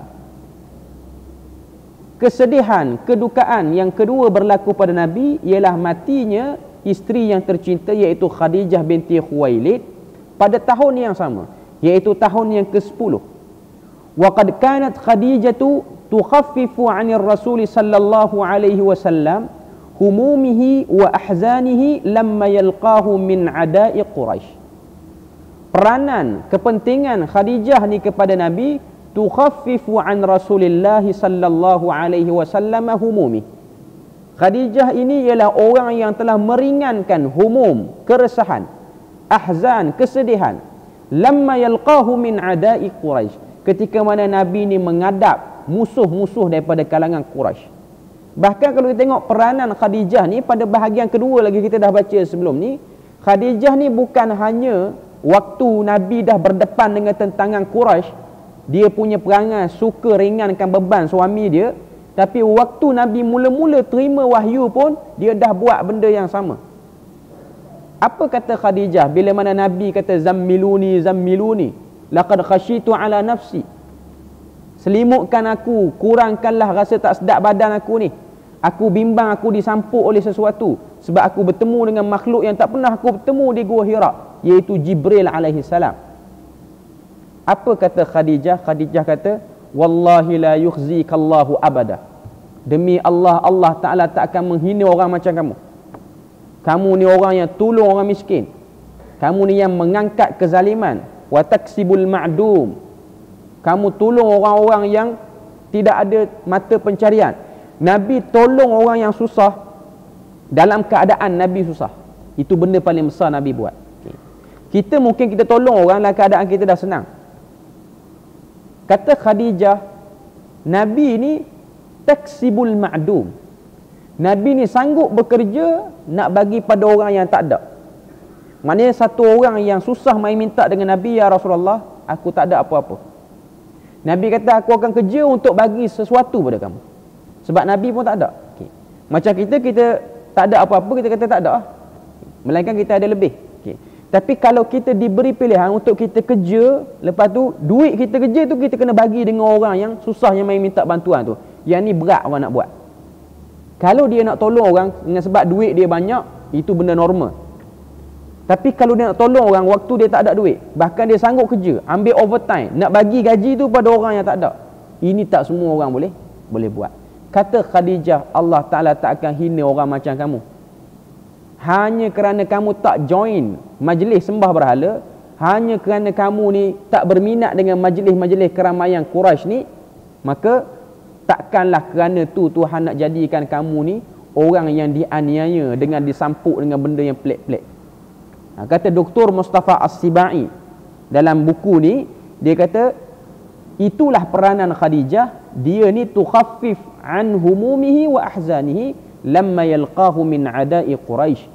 Kesedihan, kedukaan yang kedua berlaku pada Nabi ialah matinya isteri yang tercinta, iaitu Khadijah binti Khuwailid, pada tahun yang sama, iaitu tahun yang ke-10. Wa qad kanat Khadijatu tukhaffifu 'anil Rasul sallallahu alaihi wasallam humumihi wa ahzanihi lamma yalqahu min ada'i Quraisy. Peranan, kepentingan Khadijah ni kepada Nabi, tukhaffifu 'an Rasulillah sallallahu alaihi wasallam humumihi. Khadijah ini ialah orang yang telah meringankan humum, keresahan, ahzan, kesedihan, lamma yalqahu min ada'i Quraisy, ketika mana Nabi ni menghadap musuh-musuh daripada kalangan Quraisy. Bahkan kalau kita tengok peranan Khadijah ni pada bahagian kedua lagi, kita dah baca sebelum ni, Khadijah ni bukan hanya waktu Nabi dah berdepan dengan tentangan Quraisy, dia punya perangai suka ringankan beban suami dia, tapi waktu Nabi mula-mula terima wahyu pun dia dah buat benda yang sama. Apa kata Khadijah bila mana Nabi kata zammiluni zammiluni laqad khashitu ala nafsi, selimutkan aku, kurangkanlah rasa tak sedap badan aku ni. Aku bimbang aku disampuk oleh sesuatu sebab aku bertemu dengan makhluk yang tak pernah aku bertemu di Gua Hira, iaitu Jibril alaihi salam. Apa kata Khadijah? Khadijah kata, wallahi la yukhzikallahu abada. Demi Allah, Allah Ta'ala tak akan menghina orang macam kamu. Kamu ni orang yang tolong orang miskin. Kamu ni yang mengangkat kezaliman. Wa taksibul ma'dum. Kamu tolong orang-orang yang tidak ada mata pencarian. Nabi tolong orang yang susah dalam keadaan Nabi susah. Itu benda paling besar Nabi buat. Kita mungkin kita tolong orang dalam keadaan kita dah senang. Kata Khadijah, Nabi ni taksibul ma'dum. Nabi ni sanggup bekerja nak bagi pada orang yang tak ada. Maknanya satu orang yang susah mai minta dengan Nabi, ya Rasulullah, aku tak ada apa-apa. Nabi kata, aku akan kerja untuk bagi sesuatu pada kamu. Sebab Nabi pun tak ada. Macam kita tak ada apa-apa, kita kata tak ada. Melainkan kita ada lebih. Tapi kalau kita diberi pilihan untuk kita kerja, lepas tu duit kita kerja tu kita kena bagi dengan orang yang susah, yang main minta bantuan tu. Yang ni berat orang nak buat. Kalau dia nak tolong orang dengan sebab duit dia banyak, itu benda normal. Tapi kalau dia nak tolong orang waktu dia tak ada duit, bahkan dia sanggup kerja, ambil overtime, nak bagi gaji tu pada orang yang tak ada, ini tak semua orang boleh buat. Kata Khadijah, Allah Ta'ala tak akan hina orang macam kamu. Hanya kerana kamu tak join majlis sembah berhala, hanya kerana kamu ni tak berminat dengan majlis-majlis keramaian Quraisy ni, maka takkanlah kerana tu Tuhan nak jadikan kamu ni orang yang dianiaya dengan disampuk dengan benda yang pelik-pelik. Kata Dr. Mustafa As-Sibai dalam buku ni, dia kata itulah peranan Khadijah. Dia ni tukhaffif an humumihi wa ahzanihi lamma yalqahu min ada'i Quraisy,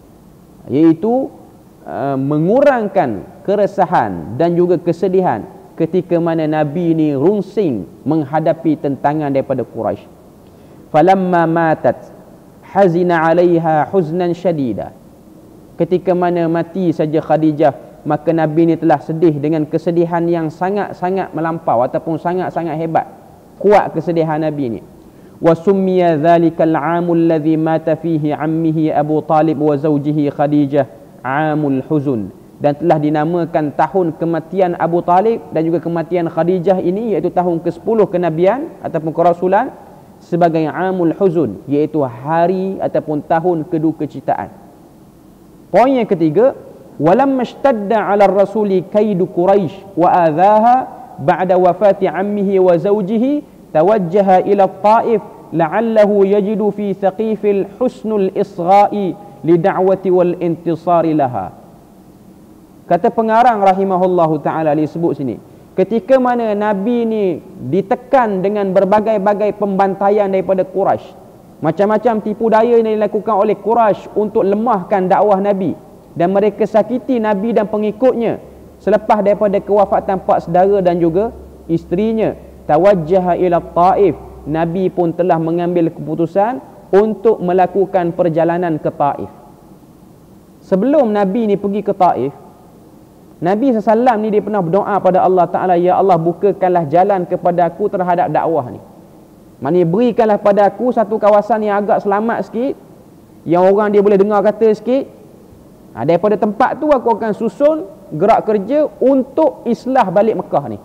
iaitu mengurangkan keresahan dan juga kesedihan ketika mana Nabi ni runsing menghadapi tentangan daripada Quraisy. Falamma matat hazina 'alaiha huznan syadida. Ketika mana mati saja Khadijah, maka Nabi ni telah sedih dengan kesedihan yang sangat-sangat melampau ataupun sangat-sangat hebat. Kuat kesedihan Nabi ni. Wa summiya dhalikal 'amul ladzi mata fihi 'ammihi Abu Talib wa zawjihi Khadijah 'amul huzun, dan telah dinamakan tahun kematian Abu Talib dan juga kematian Khadijah ini, iaitu tahun ke-10 kenabian ataupun kerasulan, sebagai 'amul huzun, iaitu hari ataupun tahun kedukecitaan. Poin yang ketiga, walamma ishtadda 'ala ar-rasuli kaidu Quraisy wa adhaha ba'da wafati 'ammihi wa zawjihi tawajjaha ila Taif la'allahu yajidu fi thaqifil husnul isra'i lida'wati wal intisari laha. Kata pengarang rahimahullahu ta'ala disebut sini, ketika mana Nabi ni ditekan dengan berbagai-bagai pembantaian daripada Quraisy, macam-macam tipu daya yang dilakukan oleh Quraisy untuk lemahkan dakwah Nabi, dan mereka sakiti Nabi dan pengikutnya selepas daripada kewafatan pak saudara dan juga isterinya, tawajjaha ila Taif, Nabi pun telah mengambil keputusan untuk melakukan perjalanan ke Taif. Sebelum Nabi ni pergi ke Taif, Nabi SAW ni dia pernah berdoa pada Allah Ta'ala, ya Allah, bukakanlah jalan kepada aku terhadap dakwah ni. Maksudnya berikanlah pada aku satu kawasan yang agak selamat sikit, yang orang dia boleh dengar kata sikit. Daripada tempat tu aku akan susun gerak kerja untuk islah balik Mekah ni.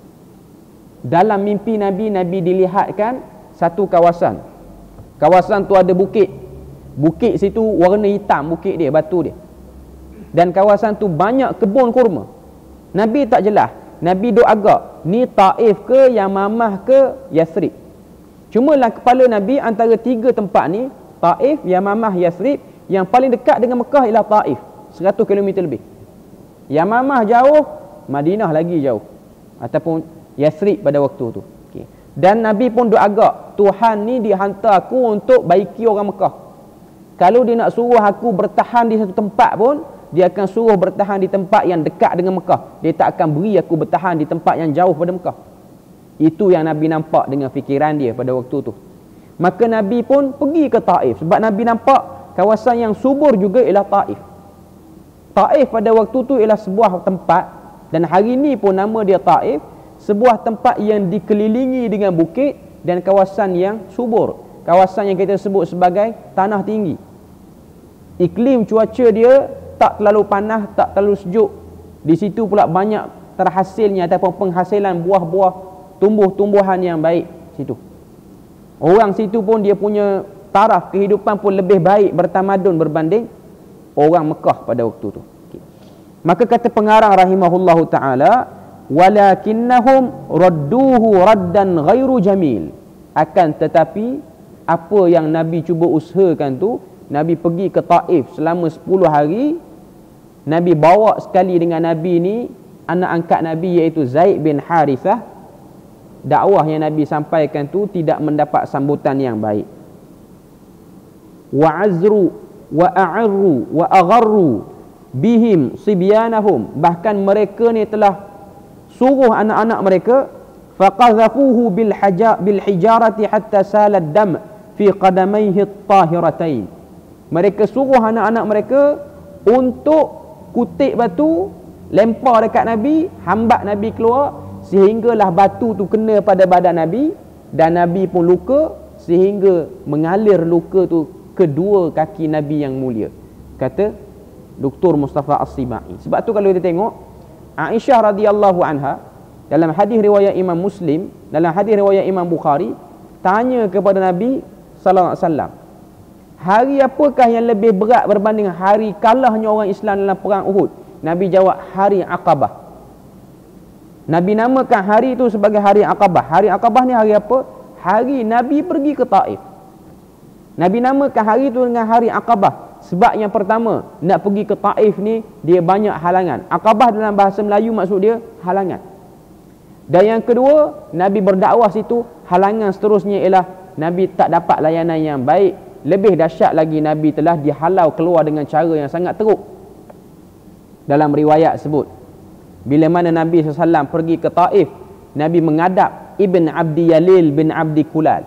Dalam mimpi Nabi, Nabi dilihatkan satu kawasan. Kawasan tu ada bukit. Bukit situ warna hitam, bukit dia, batu dia. Dan kawasan tu banyak kebun kurma. Nabi tak jelas. Nabi duk agak, ni Taif ke, Yamamah ke, Yathrib. Cuma lah kepala Nabi antara tiga tempat ni, Taif, Yamamah, Yathrib, yang paling dekat dengan Mekah ialah Taif, 100 km lebih. Yamamah jauh, Madinah lagi jauh, ataupun Yathrib pada waktu tu. Okay. Dan Nabi pun duk agak, Tuhan ni dihantar aku untuk baiki orang Mekah. Kalau dia nak suruh aku bertahan di satu tempat pun, dia akan suruh bertahan di tempat yang dekat dengan Mekah. Dia tak akan beri aku bertahan di tempat yang jauh pada Mekah. Itu yang Nabi nampak dengan fikiran dia pada waktu tu. Maka Nabi pun pergi ke Taif, sebab Nabi nampak kawasan yang subur juga ialah Taif. Taif pada waktu tu ialah sebuah tempat, dan hari ni pun nama dia Taif, sebuah tempat yang dikelilingi dengan bukit dan kawasan yang subur. kawasan yang kita sebut sebagai tanah tinggi. Iklim cuaca dia tak terlalu panas, tak terlalu sejuk. Di situ pula banyak terhasilnya ataupun penghasilan buah-buah, tumbuh-tumbuhan yang baik situ. Orang situ pun dia punya taraf kehidupan pun lebih baik, bertamadun berbanding orang Mekah pada waktu tu. Okay. Maka kata pengarang rahimahullahu taala, walakinnahum radduhu raddan ghairu jamil. Akan tetapi apa yang Nabi cuba usahakan tu, Nabi pergi ke Taif selama 10 hari. Nabi bawa sekali dengan Nabi ni anak angkat Nabi iaitu Zaid bin Harithah. Dakwah yang Nabi sampaikan tu tidak mendapat sambutan yang baik. Wa azru wa a'arru wa agharru bihim sibyanahum. Bahkan mereka ni telah suruh anak-anak mereka, faqadhafuhu bil hijarati hatta salad dam fi qadamaihi at-tahiratain. Mereka suruh anak-anak mereka untuk kutip batu, lempar dekat Nabi, hambat Nabi keluar, sehinggalah batu tu kena pada badan Nabi dan Nabi pun luka, sehingga mengalir luka tu kedua kaki Nabi yang mulia, kata Dr. Mustafa As-Sibai. Sebab tu kalau kita tengok Aisyah radhiyallahu anha dalam hadis riwayat Imam Muslim, dalam hadis riwayat Imam Bukhari, tanya kepada Nabi sallallahu alaihi wasallam, hari apakah yang lebih berat berbanding hari kalahnya orang Islam dalam perang Uhud? Nabi jawab, hari Aqabah. Nabi namakan hari itu sebagai hari Aqabah. Hari Aqabah ni hari apa? Hari Nabi pergi ke Taif. Nabi namakan hari itu dengan hari Aqabah sebab yang pertama, nak pergi ke Taif ni dia banyak halangan. Aqabah dalam bahasa Melayu maksud dia halangan. Dan yang kedua, Nabi berdakwah situ, halangan seterusnya ialah Nabi tak dapat layanan yang baik. Lebih dahsyat lagi, Nabi telah dihalau keluar dengan cara yang sangat teruk. Dalam riwayat sebut, bila mana Nabi SAW pergi ke Taif, Nabi mengadap Ibn Abdi Yalil bin Abdi Kulal,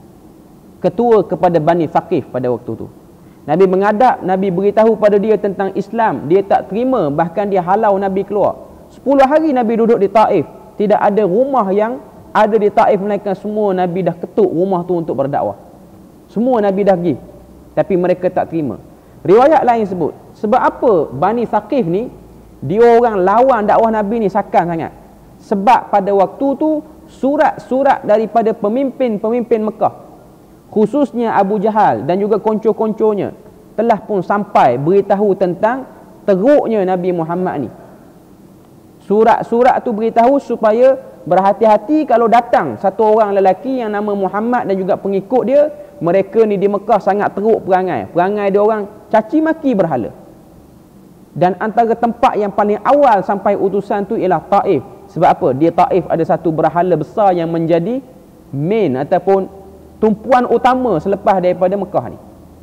ketua kepada Bani Thaqif pada waktu tu. Nabi mengadap, Nabi beritahu pada dia tentang Islam. Dia tak terima, bahkan dia halau Nabi keluar. 10 hari Nabi duduk di Taif. Tidak ada rumah yang ada di Taif, melainkan semua Nabi dah ketuk rumah tu untuk berdakwah. Semua Nabi dah pergi, tapi mereka tak terima. Riwayat lain sebut, sebab apa Bani Thaqif ni dia orang lawan dakwah Nabi ni sakan sangat? Sebab pada waktu tu surat-surat daripada pemimpin-pemimpin Mekah, khususnya Abu Jahal dan juga konco-konconya, telah pun sampai beritahu tentang teruknya Nabi Muhammad ni. Surat-surat tu beritahu supaya berhati-hati kalau datang satu orang lelaki yang nama Muhammad dan juga pengikut dia. Mereka ni di Mekah sangat teruk perangai. Perangai dia orang caci maki berhala. Dan antara tempat yang paling awal sampai utusan tu ialah Taif. Sebab apa? Dia Taif ada satu berhala besar yang menjadi main ataupun tumpuan utama selepas daripada Mekah ni.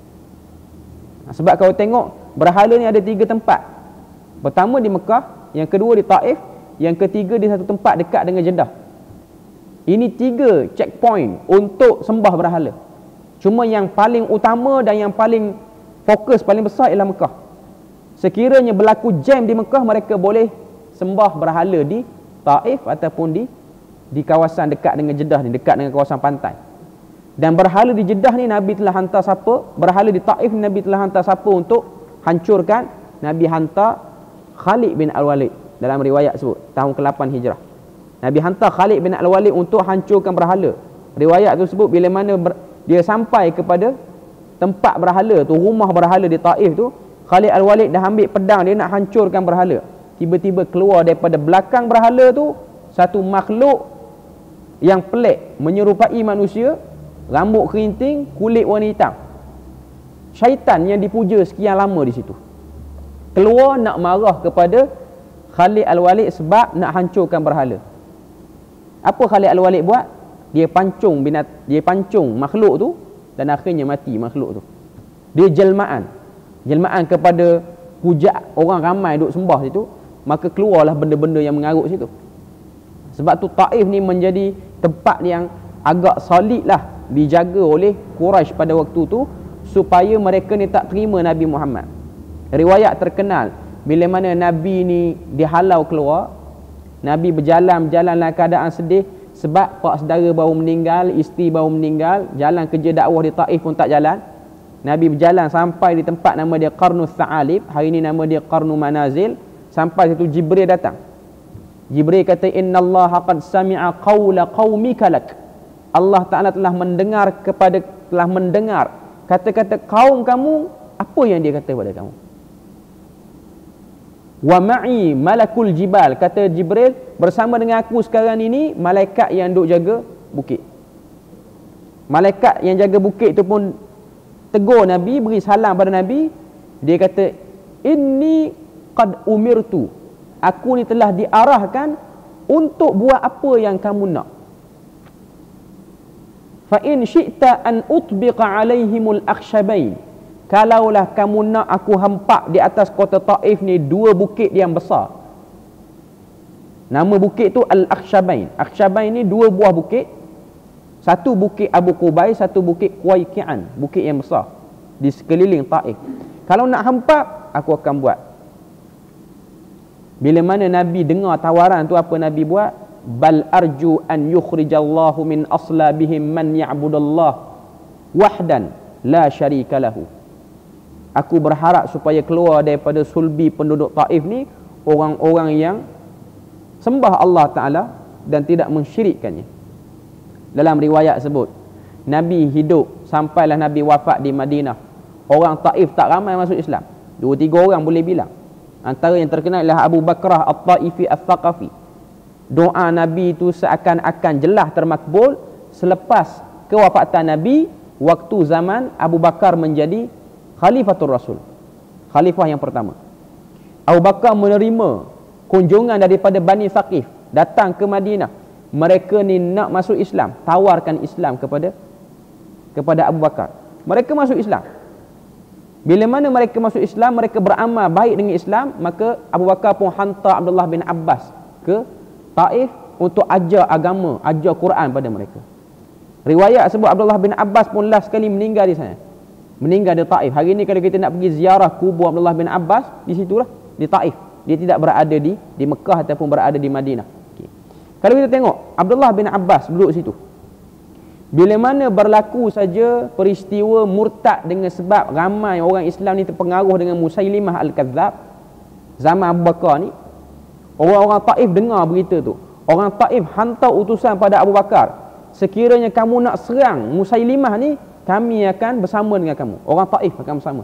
Sebab kalau tengok, berhala ni ada 3 tempat. Pertama di Mekah, yang kedua di Taif, yang ketiga di satu tempat dekat dengan Jeddah. Ini 3 checkpoint untuk sembah berhala. Cuma yang paling utama dan yang paling fokus, paling besar ialah Mekah. Sekiranya berlaku jam di Mekah, mereka boleh sembah berhala di Taif ataupun di kawasan dekat dengan Jeddah ni, dekat dengan kawasan pantai. Dan berhala di Jeddah ni Nabi telah hantar siapa? Berhala di Taif ni Nabi telah hantar siapa untuk hancurkan? Nabi hantar Khalid bin Al-Walid. Dalam riwayat sebut tahun ke-8 Hijrah, Nabi hantar Khalid bin Al-Walid untuk hancurkan berhala. Riwayat tu sebut bila mana dia sampai kepada tempat berhala tu, rumah berhala di Taif tu, Khalid Al-Walid dah ambil pedang, dia nak hancurkan berhala. Tiba-tiba keluar daripada belakang berhala tu satu makhluk yang pelik, menyerupai manusia, rambut kerinting, kulit warna hitam. Syaitan yang dipuja sekian lama di situ keluar nak marah kepada Khalid Al-Walid sebab nak hancurkan berhala. Apa Khalid Al-Walid buat? Dia pancung makhluk tu dan akhirnya mati makhluk tu. Dia jelmaan kepada puja orang ramai duk sembah situ, maka keluarlah benda-benda yang mengarut situ. Sebab tu Taif ni menjadi tempat yang agak solid lah dijaga oleh Quraisy pada waktu tu, supaya mereka ni tak terima Nabi Muhammad. Riwayat terkenal, bila mana Nabi ni dihalau keluar, Nabi berjalan dalam keadaan sedih, sebab pak saudara baru meninggal, isteri baru meninggal, jalan kerja dakwah di Taif pun tak jalan. Nabi berjalan sampai di tempat nama dia Qarnus Sa'alib, hari ini nama dia Qarnu Manazil. Sampai situ Jibril datang. Jibril kata, innallaha qad sami'a qawla qaumika lak. Allah Ta'ala telah mendengar kata-kata kaum kamu, apa yang dia kata pada kamu. Wa ma'i malakul jibal, kata Jibril, bersama dengan aku sekarang ini malaikat yang duk jaga bukit. Malaikat yang jaga bukit tu pun tegur Nabi, beri salam pada Nabi. Dia kata, inni qad umirtu, aku ni telah diarahkan untuk buat apa yang kamu nak. Fa in syi'ta an utbiqa alaihimul akhshabain, kalaulah kamu nak aku hampak di atas kota Taif ni dua bukit yang besar. Nama bukit tu Al-Akhshabain. Akhshabain ni dua buah bukit. Satu bukit Abu Qubais, satu bukit Quayqi'an, bukit yang besar di sekeliling Taif. Kalau nak hampak, aku akan buat. Bila mana Nabi dengar tawaran tu, apa Nabi buat? Bal arju an yukhrijallahu min aslabihim man ya'budallah wahdan la syarika lahu. Aku berharap supaya keluar daripada sulbi penduduk Taif ni orang-orang yang sembah Allah Ta'ala dan tidak mensyirikkannya. Dalam riwayat sebut, Nabi hidup sampailah Nabi wafat di Madinah. Orang Taif tak ramai masuk Islam. 2-3 orang boleh bilang. Antara yang terkenal ialah Abu Bakrah At-Taifi Al-Thaqafi. Doa Nabi itu seakan-akan jelas termakbul selepas kewafatan Nabi, waktu zaman Abu Bakar menjadi Khalifatul Rasul, khalifah yang pertama. Abu Bakar menerima kunjungan daripada Bani Thaqif, datang ke Madinah. Mereka ni nak masuk Islam, tawarkan Islam kepada Abu Bakar. Mereka masuk Islam. Bila mana mereka masuk Islam, mereka beramal baik dengan Islam, maka Abu Bakar pun hantar Abdullah bin Abbas ke Taif untuk ajar agama, ajar Quran pada mereka. Riwayat sebut Abdullah bin Abbas pun last sekali meninggal di sana. Meninggal di Taif. Hari ini kalau kita nak pergi ziarah kubur Abdullah bin Abbas, di situlah, di Taif. Dia tidak berada di Mekah ataupun berada di Madinah. Okay. Kalau kita tengok Abdullah bin Abbas duduk situ, bila mana berlaku saja peristiwa murtad dengan sebab ramai orang Islam ni terpengaruh dengan Musailimah Al-Kadzab, zaman Abu Bakar ni, orang-orang Taif dengar berita tu. Orang Taif hantar utusan pada Abu Bakar, sekiranya kamu nak serang Musailimah ni, kami akan bersama dengan kamu. Orang Taif akan bersama.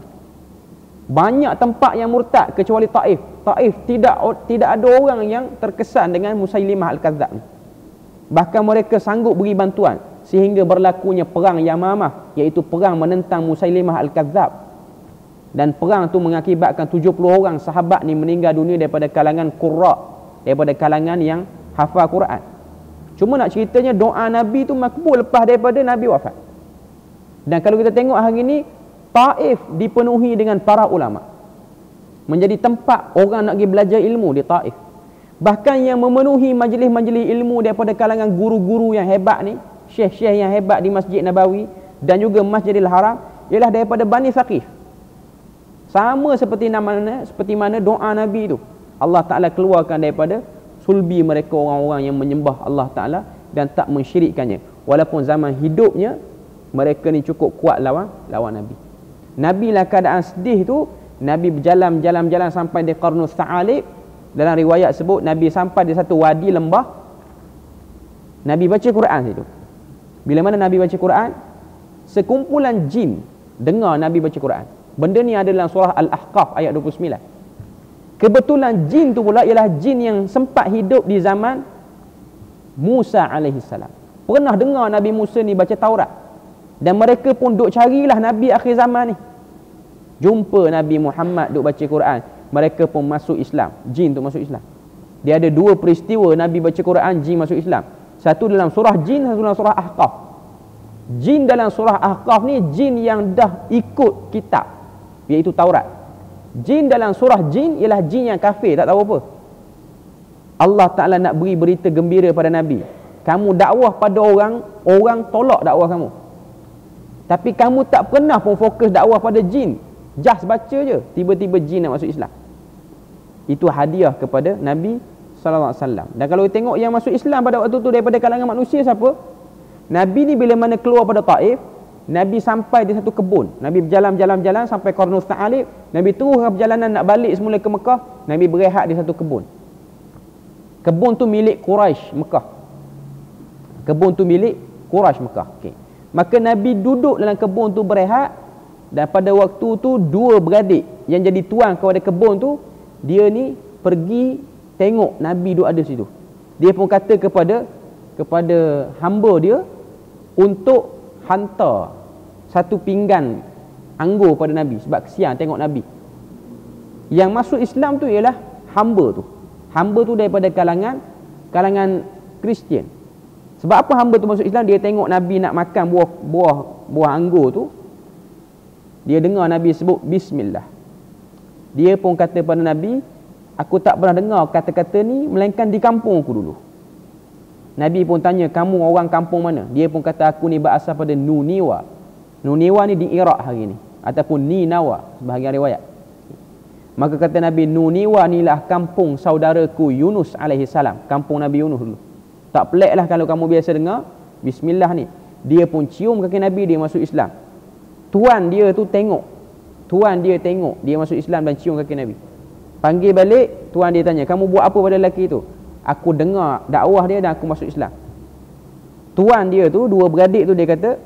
Banyak tempat yang murtad kecuali Taif. Taif tidak ada orang yang terkesan dengan Musailimah Al-Kadzab ni. Bahkan mereka sanggup beri bantuan sehingga berlakunya perang Yamamah, iaitu perang menentang Musailimah Al-Kadzab. Dan perang tu mengakibatkan 70 orang sahabat ni meninggal dunia daripada kalangan qurra, daripada kalangan yang hafal Quran. Cuma nak ceritanya doa Nabi tu makbul lepas daripada Nabi wafat. Dan kalau kita tengok hari ini, Taif dipenuhi dengan para ulama. Menjadi tempat orang nak pergi belajar ilmu di Taif. Bahkan yang memenuhi majlis-majlis ilmu daripada kalangan guru-guru yang hebat ni, syekh-syekh yang hebat di Masjid Nabawi dan juga Masjidil Haram, ialah daripada Bani Thaqif. Sama seperti mana doa Nabi itu, Allah Ta'ala keluarkan daripada sulbi mereka orang-orang yang menyembah Allah Ta'ala dan tak mensyirikkannya. Walaupun zaman hidupnya mereka ni cukup kuat lawan Nabi. Nabi lah keadaan sedih tu, Nabi berjalan sampai di Qarnus Sa'alib. Dalam riwayat sebut Nabi sampai di satu wadi lembah. Nabi baca Quran situ. Bila mana Nabi baca Quran, sekumpulan jin dengar Nabi baca Quran. Benda ni ada dalam surah Al-Ahqaf ayat 29. Kebetulan jin tu pula ialah jin yang sempat hidup di zaman Musa alaihissalam. Pernah dengar Nabi Musa ni baca Taurat. Dan mereka pun duk carilah Nabi akhir zaman ni. Jumpa Nabi Muhammad duk baca Quran, mereka pun masuk Islam. Jin tu masuk Islam. Dia ada dua peristiwa Nabi baca Quran, jin masuk Islam. Satu dalam surah jin, satu dalam surah Ahqaf. Jin dalam surah Ahqaf ni jin yang dah ikut kitab, iaitu Taurat. Jin dalam surah jin ialah jin yang kafir, tak tahu apa. Allah Ta'ala nak beri berita gembira pada Nabi. Kamu dakwah pada orang tolak dakwah kamu. Tapi kamu tak pernah pun fokus dakwah pada jin. Just baca je, tiba-tiba jin nak masuk Islam. Itu hadiah kepada Nabi sallallahu alaihi wasallam. Dan kalau tengok yang masuk Islam pada waktu tu daripada kalangan manusia siapa? Nabi ni bila mana keluar pada Taif, Nabi sampai di satu kebun. Nabi berjalan sampai Qarnus Ta'alib. Nabi terus perjalanan nak balik semula ke Mekah. Nabi berehat di satu kebun. Kebun tu milik Quraisy Mekah. Kebun tu milik Quraisy Mekah. Okay. Maka Nabi duduk dalam kebun tu berehat. Dan pada waktu tu dua beradik yang jadi tuan kepada kebun tu, dia ni pergi tengok Nabi duduk ada situ. Dia pun kata kepada hamba dia untuk hantar satu pinggan anggur pada Nabi sebab kesian tengok Nabi. Yang masuk Islam tu ialah hamba tu. Hamba tu daripada kalangan Kristian. Sebab apa hamba tu masuk Islam? Dia tengok Nabi nak makan buah anggur tu. Dia dengar Nabi sebut bismillah. Dia pun kata pada Nabi, aku tak pernah dengar kata-kata ni melainkan di kampung aku dulu. Nabi pun tanya, kamu orang kampung mana? Dia pun kata, aku ni berasal pada Nuniwa. Nuniwa ni di Iraq hari ni, ataupun Ninawa sebahagian riwayat. Maka kata Nabi, Nuniwa ni lah kampung saudaraku Yunus alaihi salam. Kampung Nabi Yunus dulu. Tak pelik lah kalau kamu biasa dengar bismillah ni. Dia pun cium kaki Nabi, dia masuk Islam. Tuan dia tu tengok. Tuan dia tengok dia masuk Islam dan cium kaki Nabi. Panggil balik, tuan dia tanya, kamu buat apa pada lelaki tu? Aku dengar dakwah dia dan aku masuk Islam. Tuan dia tu, dua beradik tu, dia kata,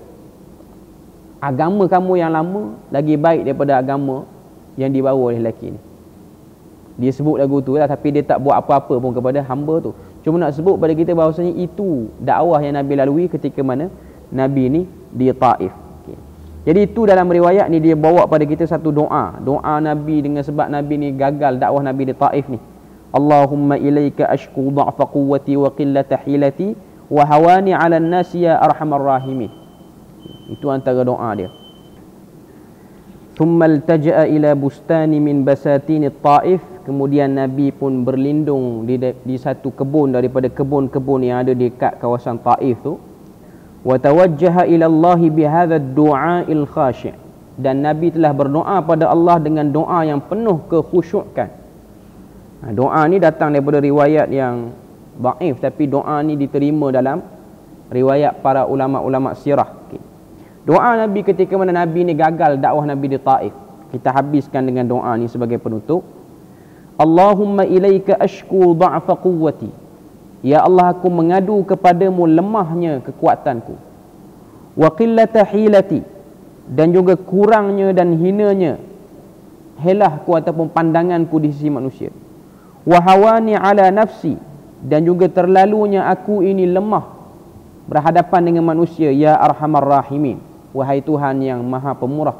agama kamu yang lama lagi baik daripada agama yang dibawa oleh lelaki ni. Dia sebut lagu tu lah, tapi dia tak buat apa-apa pun kepada hamba tu. Cuma nak sebut pada kita bahawasanya itu dakwah yang Nabi lalui ketika mana Nabi ni di Taif. Okay. Jadi itu dalam riwayat ni dia bawa pada kita satu doa. Doa Nabi dengan sebab Nabi ni gagal dakwah Nabi di Taif ni. Allahumma ilaika ashku dha'fa quwwati wa qillata hilati wa hawani 'ala an-nasi ya arhamar rahimin. Itu antara doa dia. Thumma iltaja'a ila bustani min basatin at-Taif. Kemudian Nabi pun berlindung di satu kebun daripada kebun-kebun yang ada dekat kawasan Taif tu. Wa tawajjaha ila Allah bihadha ad-du'a'il khashi'. Dan Nabi telah berdoa pada Allah dengan doa yang penuh kekhusyukan. Doa ni datang daripada riwayat yang dhaif, tapi doa ni diterima dalam riwayat para ulama-ulama sirah. Okay. Doa Nabi ketika mana Nabi ni gagal dakwah Nabi di Taif. Kita habiskan dengan doa ni sebagai penutup. Allahumma ilaika ashku dha'fa quwwati. Ya Allah, aku mengadu kepadamu lemahnya kekuatanku. Wa qillata hilati. Dan juga kurangnya dan hinanya helahku ataupun pandanganku di sisi manusia. Wa hawani ala nafsi. Dan juga terlalunya aku ini lemah berhadapan dengan manusia. Ya arhamar rahimin. Wahai Tuhan yang maha pemurah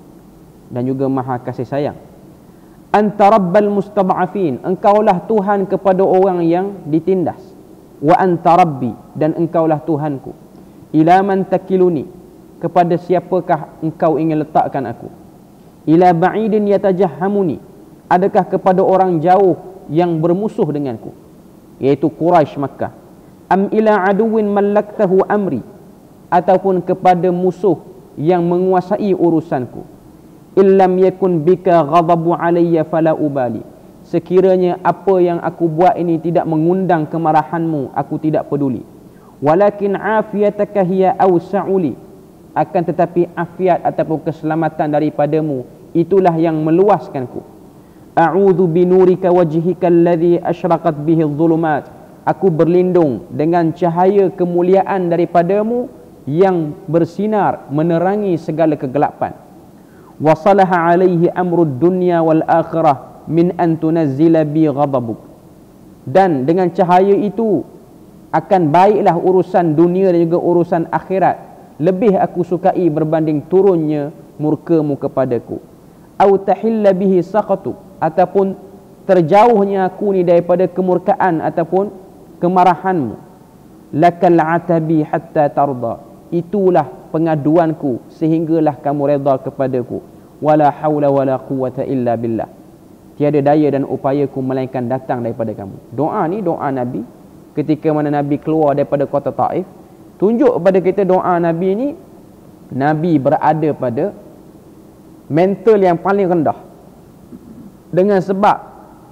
dan juga maha kasih sayang. Anta rabbal mustad'afin. Engkaulah Tuhan kepada orang yang ditindas. Wa anta rabbi. Dan engkaulah Tuhanku. Ila man takiluni. Kepada siapakah engkau ingin letakkan aku? Ila ba'idin yatajahhamuni. Adakah kepada orang jauh yang bermusuh denganku, iaitu Quraisy Makkah? Am ila aduwin mallaktahu amri. Ataupun kepada musuh yang menguasai urusanku. Illam yakun bika ghadabu alayya fala ubali. Sekiranya apa yang aku buat ini tidak mengundang kemarahanmu, aku tidak peduli. Walakin afiyataka hiya awsa'uli. Akan tetapi afiat ataupun keselamatan daripadamu itulah yang meluaskanku. A'udzu binurika wajhika alladhi asyraqat bihi adh-dhulumat. Aku berlindung dengan cahaya kemuliaan daripadamu yang bersinar menerangi segala kegelapan. Wa salaha alaihi amrud dunya wal akhirah min an tunazzila bi ghadabuk. Dan dengan cahaya itu akan baiklah urusan dunia dan juga urusan akhirat. Lebih aku sukai berbanding turunnya murkamu kepadaku. Au tahilla bihi saqatu. Ataupun terjauhnya aku ni daripada kemurkaan ataupun kemarahanmu. Lakal atabi hatta tarda. Itulah pengaduanku sehinggalah kamu redha kepadaku. Wala haula wala quwwata illa billah. Tiada daya dan upayaku melainkan datang daripada kamu. Doa ni doa Nabi ketika mana Nabi keluar daripada kota Taif. Tunjuk kepada kita doa Nabi ni, Nabi berada pada mental yang paling rendah. Dengan sebab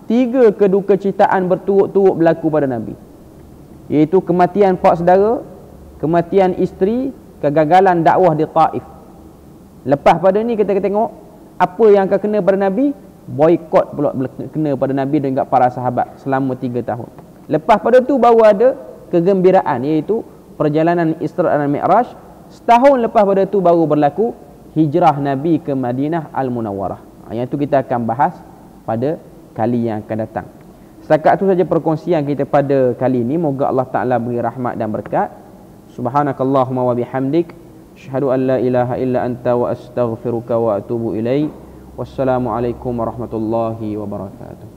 3 kedukecitaan berturut-turut berlaku pada Nabi, iaitu kematian pak saudara, kematian isteri, kegagalan dakwah di Taif. Lepas pada ni kita tengok apa yang akan kena pada Nabi, boikot pula kena pada Nabi dan juga para sahabat selama 3 tahun. Lepas pada tu baru ada kegembiraan, iaitu perjalanan Isra dan Mi'raj. Setahun lepas pada tu baru berlaku hijrah Nabi ke Madinah Al-Munawwarah. Yang tu kita akan bahas pada kali yang akan datang. Setakat tu saja perkongsian kita pada kali ini. Moga Allah Ta'ala beri rahmat dan berkat. Subhanakallahumma wa bihamdik, asyhadu an la ilaha illa anta wa astaghfiruka wa atubu ilaik. Wassalamualaikum warahmatullahi wabarakatuh.